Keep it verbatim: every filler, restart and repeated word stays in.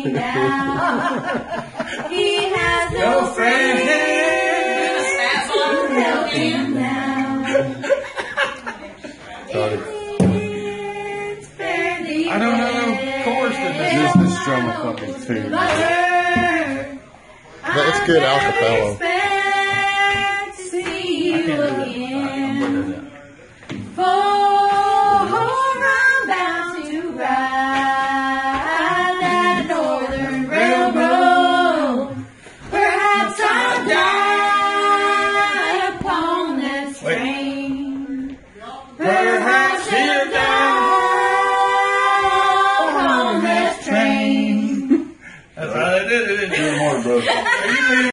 me now. He has no, no friend. Help him now. It's fairly I don't know no chorus to this. Just this drum a fucking tune. That's good acapella. Expect to see you I can't do that. I'm again. better than that. For I'm bound to ride that northern railroad. Perhaps I'll die upon this train. Perhaps he'll die upon this train. That's how they did it. More, bro.